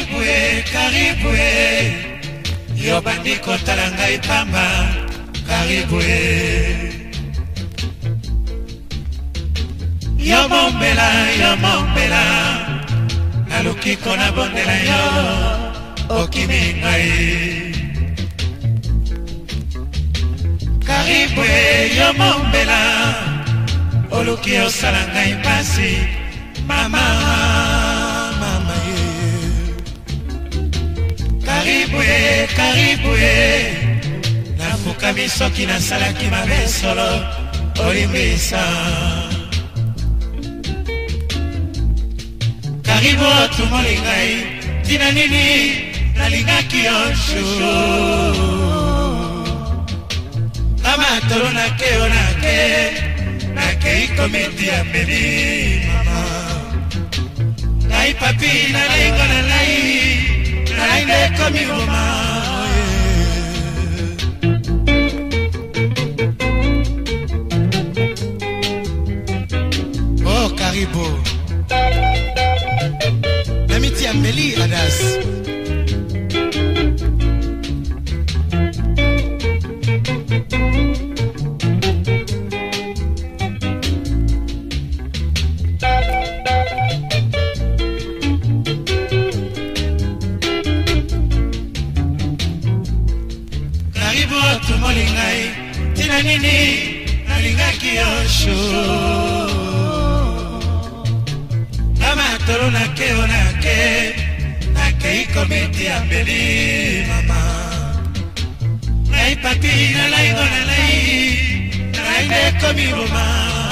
karibu yo bandiko talanga ipamba karibu yo mombela naluki kona bondela yo okimingai karibu yo mombela oluki osalanga ipasi mama karibu nafuka misoki nasalaki mabe solo olimbisa karibu otumoli ngai tina nini nalingaki yo shushu kama tolo nakei komiti ya mbeli mama ngai papi nalengo na ngai nainde komi goma oh karibu namiti ya mbeli adas tumolingai tina nini nalingaki yosho kama tolo nakei komiti ya mbeli mama ngai papi nalaingo nalainde komi roma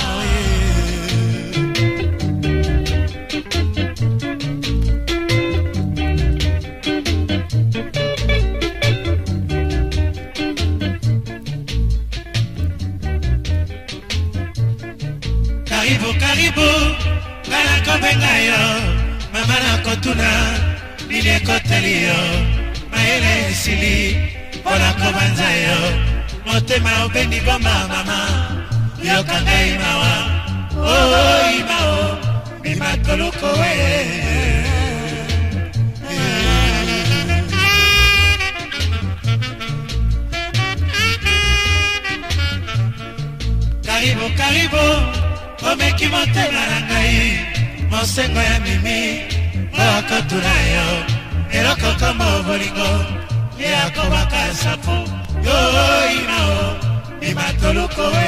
karibu ngana kobenga yo mama na kotuna nile koteli yo maele sili pola kobanza yo motema obendi bomba mama yo kanga imawa oh imao bimakoluko we karibu omeki motema na ngai mosengo ya mimi okotuna yo eloko komo bolingo yakobaka sapu yo imao imatoluko we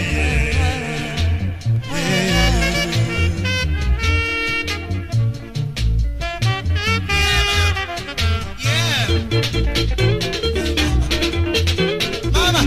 mama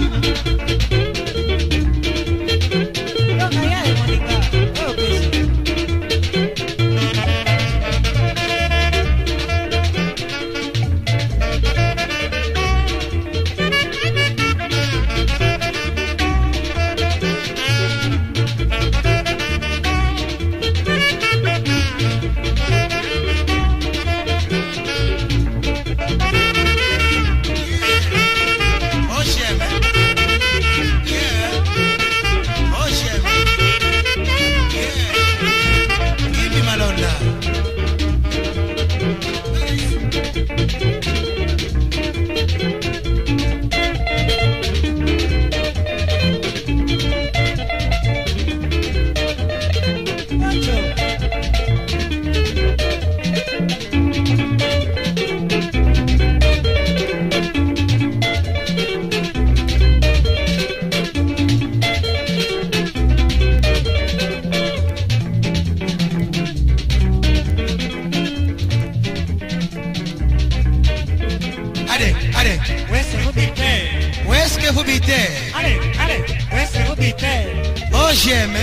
oh j'aime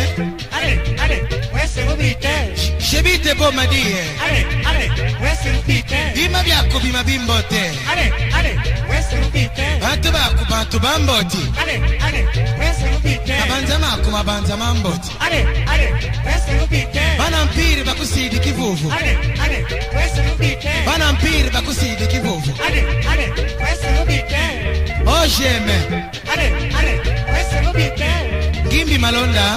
j'habite beau ma die bima byako bima bimbote bantu bamboti mabanza mamboti banampiri bakusidi kivuvu oh j'aime Gimbi Malonda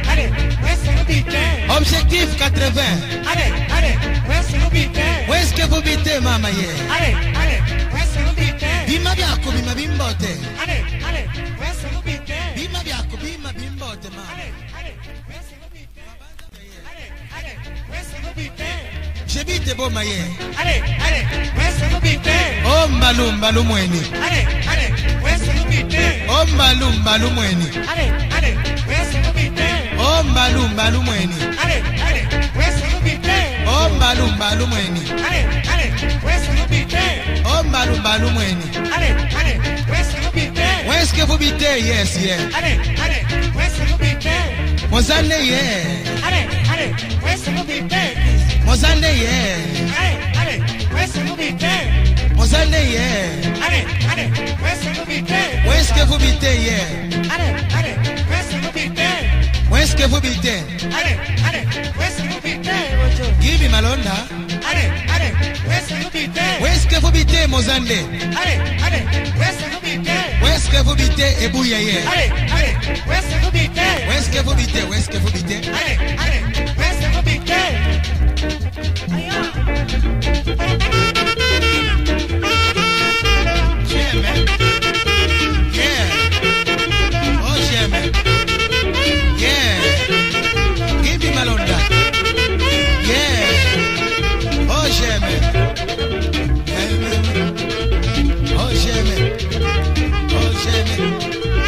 objectif 80 où est-ce que vous vous bite mama ye. Allez, allez, wese vous bite. Bima biako bima bimbote. Allez, allez, wese vous bite. Bima biako bima bimbote mama. Allez, allez, wese vous bite. Allez, allez, wese vous bite. Je bite boma ye. Allez, allez, wese vous bite. Oh mbalu mweni. Allez, allez, wese vous bite. Oh mbalu mweni. Allez, allez, wese vous bite. Oh mbalu mweni. Allez, allez, wese vous bite. Oh mbalu mweni. Allez, allez, wese vous bite. Oh mbalu mweni. Allez, allez, wese vous bite. Où est-ce que vous bitez? Yes, yeah. Allez, allez, wese vous bite. Mozane yeah. Allez, allez, wese vous bite. Mozane yeah. Allez, allez, wese vous bite. Mozane yeah. Allez, allez, wese vous bite. Où est-ce que vous bitez? Yeah. Allez, allez, wese vous bite. Où est-ce que vous bitez? Allez, allez, wese vous bite. Give me malonda. Allez, allez, wese vous bite. Où est-ce que vous bitez Mozane? Allez, allez, wese vous bite. Où est-ce que vous bitez Ebouya yeah. Allez, allez, wese vous bite. Où est-ce que vous bitez? Où est-ce que vous bitez? Allez, allez, wese vous bite. J'aime. Yeah. Oh j'aime. Yeah. Give me malonda. Yeah. Oh j'aime. Oh j'aime. Oh j'aime.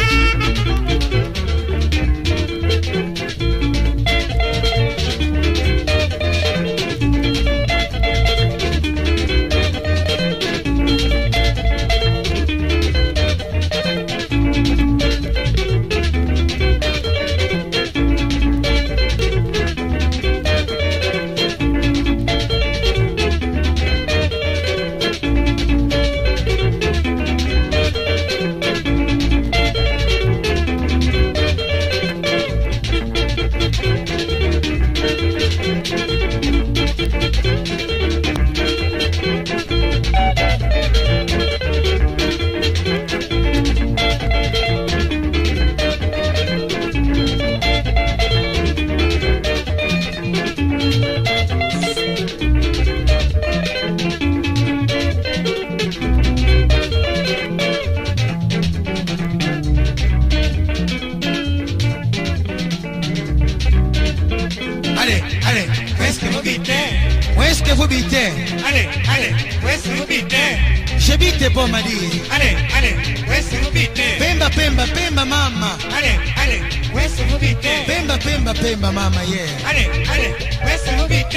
Où est-ce que vous bitez? Allez, allez, wese vous bite. Je bite bon madi. Allez, allez, wese vous bite. Pemba pemba pemba mama. Allez, allez, wese vous bite. Pemba pemba pemba mama yeah. Allez, allez, wese vous bite.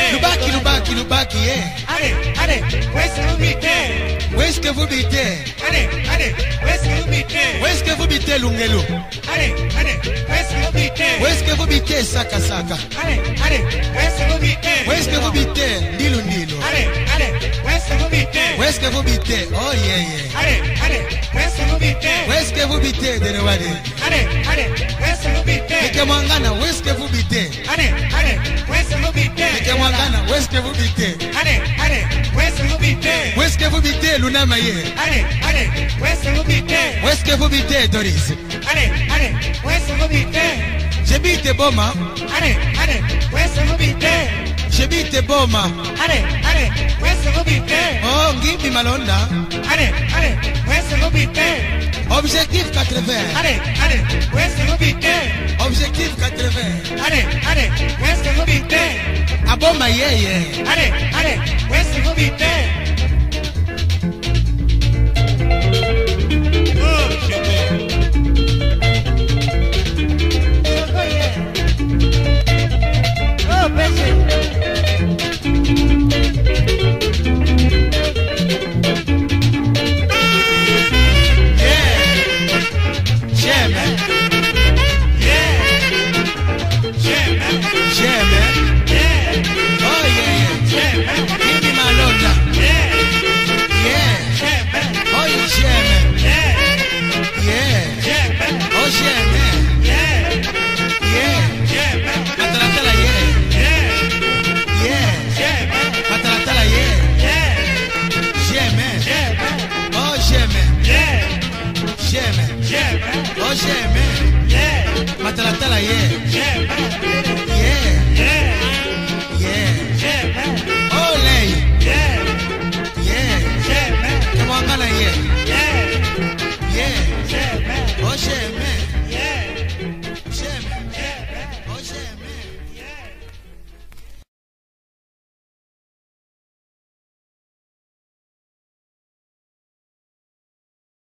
Lubaki yeah. Allez, allez, wese vous bite. Où est-ce que vous bitez? Allez, allez, wese vous bite. Où est-ce que vous bitez Lungelo? Allez, allez, wese vous bite. Où est-ce que vous bitez Saka Saka? Allez, allez, wese vous bite. Où est-ce que vous bitez Ndilo Ndilo? Allez, allez, wese vous bite. Où est-ce que vous bitez? Oh yeah yeah. Allez, allez, wese vous bite. Où est-ce que vous bitez Denewade? Allez, allez, wese vous bite. Eke Mwangana, où est-ce que vous bitez? Allez, allez, wese vous bite. Eke Mwangana, où est-ce que vous bitez? Allez, allez, wese vous bite. Où est-ce que vous bitez Lunama yeah? Allez, allez, wese vous bite. Où est-ce que vous bitez Doris? Allez, allez, wese vous bite. Je bite Boma. Allez, allez, wese vous bite. Je bite Boma. Allez, allez, wese vous bite. Oh, give me malonda. Allez, allez, wese vous bite. Objectif 80. Allez, allez, wese vous bite. Objectif 80. Allez, allez, wese vous bite. Aboma yeah yeah. Allez, allez, wese vous bite. Oh, oh, baby. Matalatala yeah.